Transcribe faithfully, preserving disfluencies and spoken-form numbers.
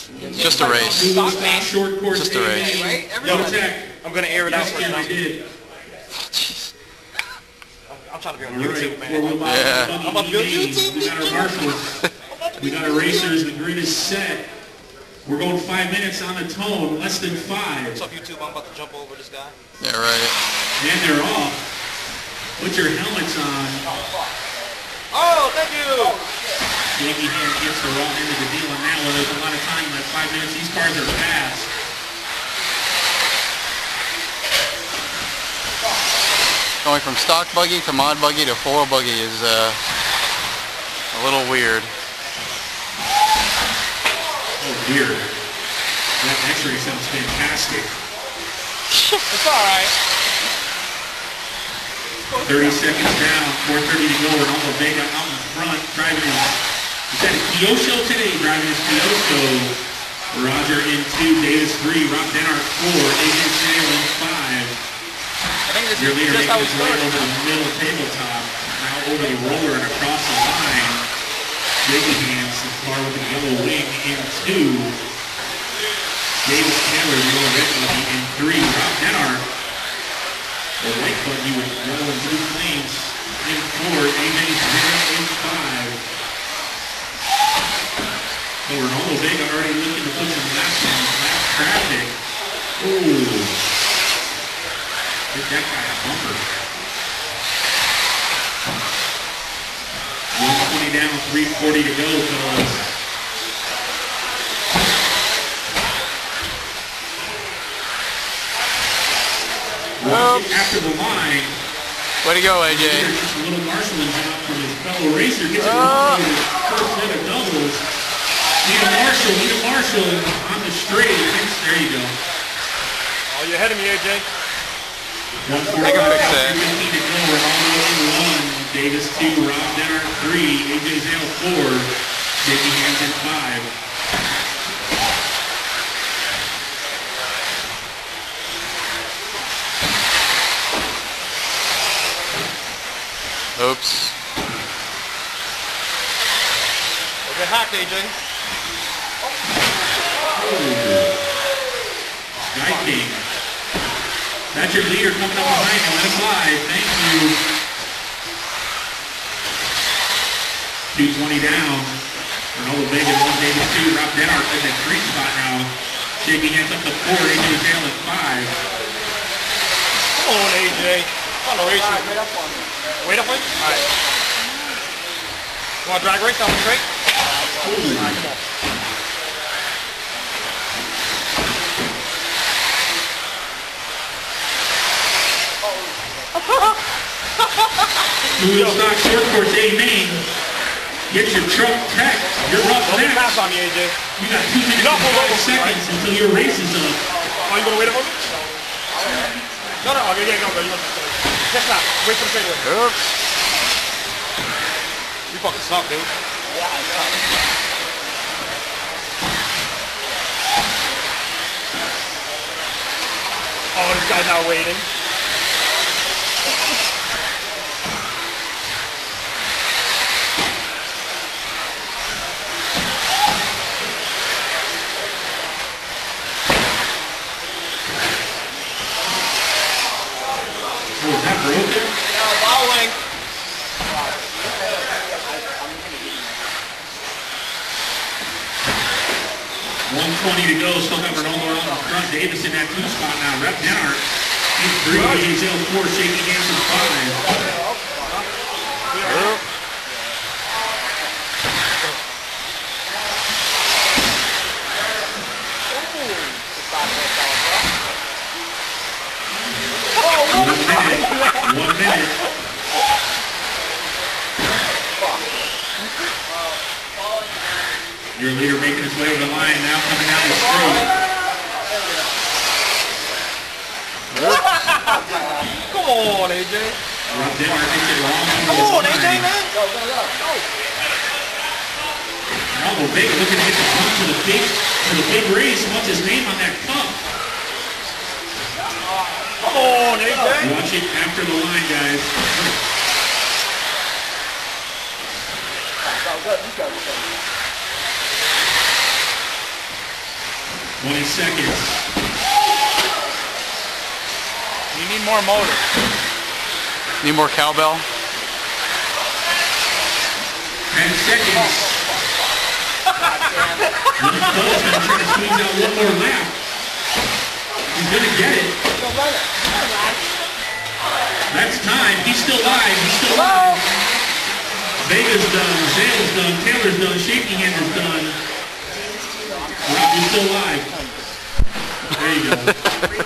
It's just a race. Short course Just a race. Right? Yo, Everybody. Tech. I'm gonna air it out Yes, for Ken, now. I did. Jeez. I'm trying to be on All right, YouTube, four-wheel man. model Yeah. buggy I'm about to be on E-Main. YouTube. We got our marshals. We got our racers. The grid is set. We're going five minutes on the tone, less than five. What's up, YouTube? I'm about to jump over this guy. Yeah, right. And they're off. Put your helmets on. Oh, thank you. Jakey Hand gets the raw end of the deal on that one. There's a lot of time left. Five minutes. These cars are fast. Going from stock buggy to mod buggy to four buggy is uh, a little weird. Oh, weird. That X-ray sounds fantastic. It's all right. thirty seconds down. four thirty to go. Ronaldo Vega out in front. Driving his... Is that a Kyosho today? Driving his Kyosho. Roger in two. Davis three. Rob Denhart four. A J Sale in five. I think this Your is leader just how making we his way started. over the middle tabletop. Now over the roller and across the line. Jakey Hands, the car with the yellow wing in two. Davis Taylor, the yellow red buggy in three. Rob Denhart, the white buggy with yellow and blue flames in four. A J Zero in five. So Ronaldo Vega already looking to put some laps on lap traffic. Ooh. Hit that guy a bumper. one twenty down, three forty to go, fellas. Watch it after the line. Way to go, A J. There's just a little marshalling job from his fellow racer. Gets it Uh. on his first set of doubles. Need a marshal, need a marshal on the straight. There you go. Oh, you're ahead of me, A J. one I can fix that. three fifteen to go. Ronaldo in one. Davis two. Rob Denhart three. A J Zale four. Jakey Hands in five. Oops. We'll get hacked, A J. Guy King. That's your leader coming up behind you. Let it fly. Thank you. two twenty down. Ronaldo Vega one, Davis two. Rob Denhart in the three spot now. Jakey Hands up to four. A J Zale at five. Come on, A J. Come on, race. Wait up on me. Wait up on me? All right. You want to drag race down the straight? All right, come on. Wheel stock short course A main. Get your truck tech. You're up Don't next. pass on me, A J. You got two minutes No, and hold on, five hold on. seconds until your race is up. Oh, you gonna wait up on me? No, no, okay, yeah, no, no, you want to just not. Wait for the straightaway. Oops. You fucking suck, dude. Oh, this guy's not waiting. Oh, is that broken? No, bowling. one twenty to go. Still got Ronaldo out in front. Davis in that two spot now. Rep Denhart in three. A J Zale four. Shaky Hands in five. Oop. One minute. One minute. Your leader making his way over the line now, coming down the straight. Come on, A J. Rob Denhart makes it long Come over on, the A J, line. man. Go, go, go. Go. Ronaldo Vega looking to get the bump to the big to the big race. Wants his name on that cup. Come on, A J. Watch it after the line, guys. Go, go, you go, you go. twenty seconds. You need more motor. Need more cowbell? ten seconds. Little Cole's going to try to squeeze out one more lap. He's going to get it. That's time. He's still live. He's still live. Vega's done. Zale's done. Taylor's done. Shaking Hand is done. Rob, you're still live. There you go.